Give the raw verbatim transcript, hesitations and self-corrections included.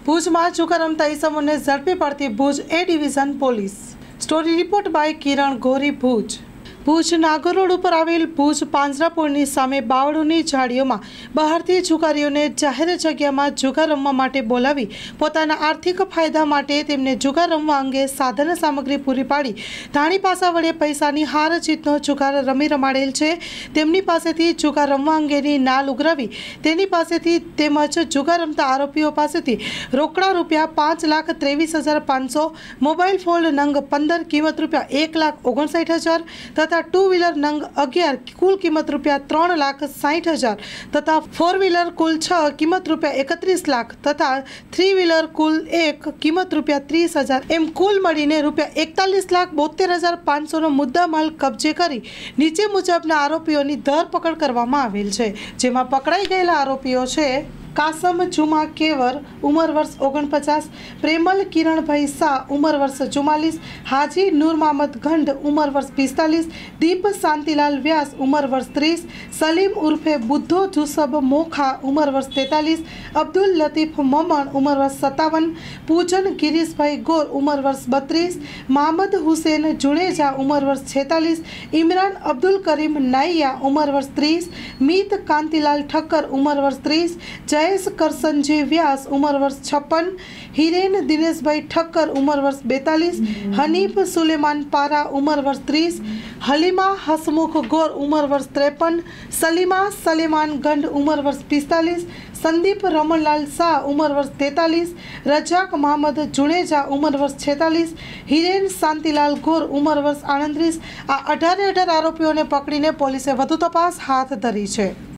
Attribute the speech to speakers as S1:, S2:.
S1: ભુજમાં જુગાર રમતા ઈસમોને ઝડપી પાડતી Bhuj A division police. Story report by Kiran Gori. Bhuj Bhuj Nagar road ઉપર આવેલ ભુજ પાંજરાપોળની સામે બાવળોની ઝાડીઓમાં બહારથી જુગારીઓને જાહેર જગ્યામાં જુગાર રમવા માટે બોલાવી પોતાના આર્થિક ફાયદા માટે તેમને જુગાર રમવા અંગે સાધન સામગ્રી પૂરી પાડી ધાણી પાસા વડે પૈસાની હાર જીતનો જુગાર રમી રમાડેલ છે। તેમની પાસેથી જુગાર રમવા અંગેની નાલ ઉઘરાવી તેની પાસેથી તેમજ જુગાર રમતા આરોપીઓ પાસેથી રોકડા રૂપિયા પાંચ લાખ ત્રેવીસ હજાર પાંચસો, મોબાઈલ ફોન નંગ પંદર કિંમત રૂપિયા એક લાખ ઓગણસાઠ હજાર તથા टू व्हीलर नंग अगियार कुल किंमत रुपया त्रण लाख साठ हज़ार तथा फोर व्हीलर कुल छह किंमत रुपया एकत्रीस लाख तथा थ्री व्हीलर कुल एक किंमत रुपया तीस हज़ार एम कुल मळीने रुपया एकतालीस लाख बोतेर हज़ार पांच सौ नो मुद्दा माल कब्जे करी नीचे मुजबना आरोपीओनी धरपकड़ करवामां आवेल छे। जेमां पकड़ाई गयेला आरोपीओ छे कासम जुमा केवर उमर वर्ष ओगणपचास, प्रेमल किरण भाई शाह उमर वर्ष चुम्मालीस, हाजी नूर मोहम्मद गंड उमर वर्ष पिस्तालीस, दीप शांतिलाल व्यास उमर वर्ष तीस, सलीम उर्फे बुद्धो जुसब मोखा उमर वर्ष तैंतालीस, अब्दुल लतीफ मोमन उमर वर्ष सत्तावन, पूजन गिरीश भाई गोर उमर वर्ष बत्रीस, मोहम्मद हुसैन जुनेजा उमर वर्ष छेतालीस, इमरान अब्दुल करीम नाइया उमर वर्ष तीस, मीत कांतिलाल ठक्कर उमर वर्ष तीस, जयेश करसनजी व्यास उमर वर्ष छप्पन, हिरेन दिनेश भाई ठक्कर उमर वर्ष बेतालीस, हनीफ सुलेमान पारा उमर वर्ष तीस, हलीमा हसमुख गोर उमर वर्ष त्रेपन, सलीमा सलेमान गंड उमर वर्ष पिस्तालीस, संदीप रमणलाल शाह उमर वर्ष तैंतालीस, रजाक मोहम्मद जुनेजा उमर वर्ष छेतालीस, हिरेन शांतिलाल गोर उमर वर्ष आड़त्रीस। आ अठारे अठार आरोपीओने पकड़ीने पोलीसे वधु तपास हाथ धरी छे।